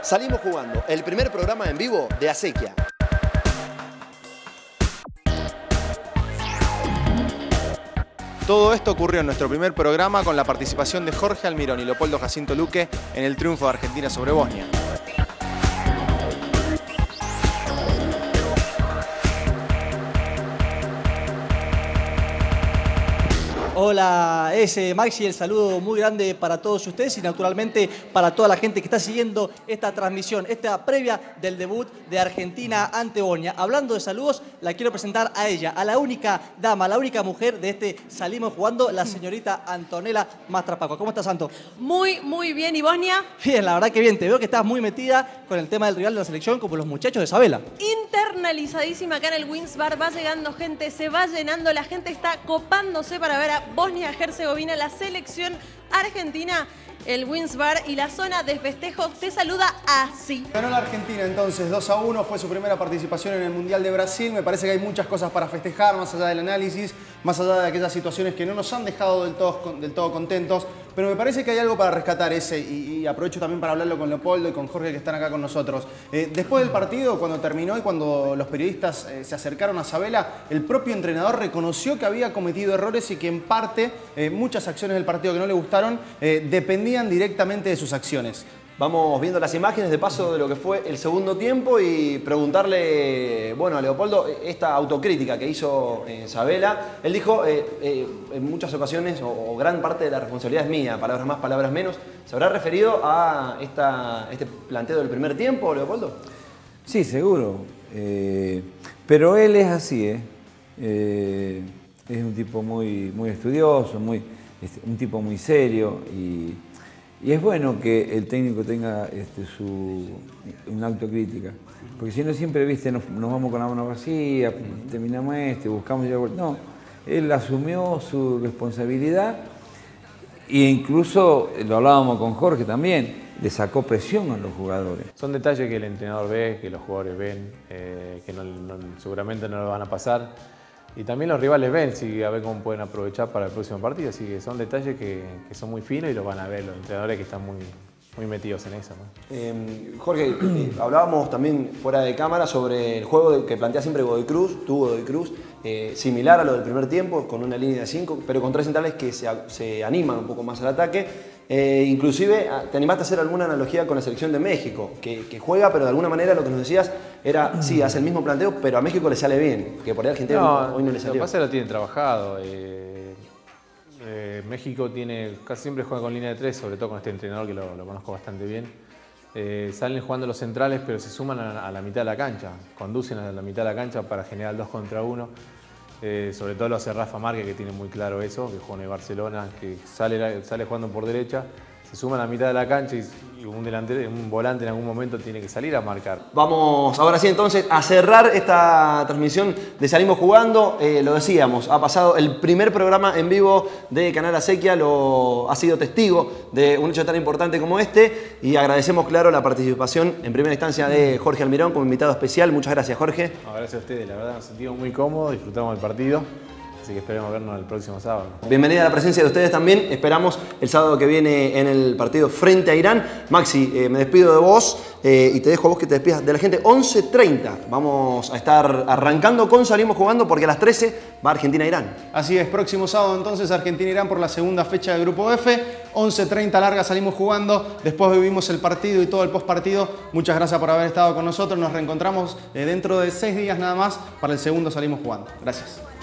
Salimos jugando, el primer programa en vivo de Acequia. Todo esto ocurrió en nuestro primer programa con la participación de Jorge Almirón y Leopoldo Jacinto Luque en el triunfo de Argentina sobre Bosnia. Hola, Maxi, el saludo muy grande para todos ustedes y naturalmente para toda la gente que está siguiendo esta transmisión, esta previa del debut de Argentina ante Bosnia. Hablando de saludos, la quiero presentar a ella, a la única dama, la única mujer de este Salimos Jugando, la señorita Antonella Mastrapaco. ¿Cómo estás, Anto? Muy bien. ¿Y Bosnia? Bien, la verdad que bien. Te veo que estás muy metida con el tema del rival de la selección, como los muchachos de Sabela. Internalizadísima acá en el Wins Bar. Va llegando gente, se va llenando. La gente está copándose para ver a Bosnia-Herzegovina, la selección argentina. El Wins Bar y la zona de festejos te saluda así. Ganó la Argentina entonces 2-1, fue su primera participación en el Mundial de Brasil. Me parece que hay muchas cosas para festejar, más allá del análisis, más allá de aquellas situaciones que no nos han dejado del todo contentos. Pero me parece que hay algo para rescatar y aprovecho también para hablarlo con Leopoldo y con Jorge que están acá con nosotros. Después del partido, cuando terminó y cuando los periodistas se acercaron a Sabela, el propio entrenador reconoció que había cometido errores y que en parte muchas acciones del partido que no le gustaron dependían directamente de sus acciones. Vamos viendo las imágenes de paso de lo que fue el segundo tiempo y preguntarle, bueno, a Leopoldo, esta autocrítica que hizo Sabela. Él dijo, en muchas ocasiones, o gran parte de la responsabilidad es mía, palabras más, palabras menos. ¿Se habrá referido a este planteo del primer tiempo, Leopoldo? Sí, seguro. Pero él es así, es un tipo muy estudioso, un tipo muy serio y es bueno que el técnico tenga una autocrítica, porque si no siempre, viste, nos vamos con la mano vacía, terminamos buscamos ya. No, él asumió su responsabilidad e incluso, lo hablábamos con Jorge también, le sacó presión a los jugadores. Son detalles que el entrenador ve, que los jugadores ven, que seguramente no lo van a pasar. Y también los rivales ven, a ver cómo pueden aprovechar para el próximo partido. Así que son detalles que son muy finos y los van a ver los entrenadores que están muy metidos en eso, ¿no? Jorge, hablábamos también fuera de cámara sobre el juego que plantea siempre Godoy Cruz, similar a lo del primer tiempo, con una línea de 5, pero con 3 centrales que se animan un poco más al ataque. Inclusive te animaste a hacer alguna analogía con la selección de México, que juega, pero de alguna manera lo que nos decías era, sí, hace el mismo planteo, pero a México le sale bien, que por ahí Argentina hoy no le salió. Lo que pasa es que lo tienen trabajado. México casi siempre juega con línea de 3, sobre todo con este entrenador que lo conozco bastante bien. Salen jugando los centrales, pero se suman a la mitad de la cancha, conducen a la mitad de la cancha para generar el 2 contra 1. Sobre todo lo hace Rafa Márquez, que tiene muy claro eso, que juega en el Barcelona, que sale jugando por derecha, se suma a la mitad de la cancha y un volante en algún momento tiene que salir a marcar. Vamos ahora sí entonces a cerrar esta transmisión de Salimos Jugando. Lo decíamos, ha pasado el primer programa en vivo de Canal Acequia, ha sido testigo de un hecho tan importante como este y agradecemos, claro, la participación en primera instancia de Jorge Almirón como invitado especial. Muchas gracias, Jorge. Gracias a ustedes, la verdad nos sentimos muy cómodos, disfrutamos del partido. Así que esperemos vernos el próximo sábado. Bienvenida a la presencia de ustedes también. Esperamos el sábado que viene en el partido frente a Irán. Maxi, me despido de vos y te dejo a vos que te despidas de la gente. 11:30 vamos a estar arrancando con Salimos Jugando porque a las 13 va Argentina-Irán. Así es, próximo sábado entonces Argentina-Irán por la segunda fecha del Grupo F. 11:30 larga Salimos Jugando. Después vivimos el partido y todo el postpartido. Muchas gracias por haber estado con nosotros. Nos reencontramos dentro de 6 días nada más para el segundo Salimos Jugando. Gracias.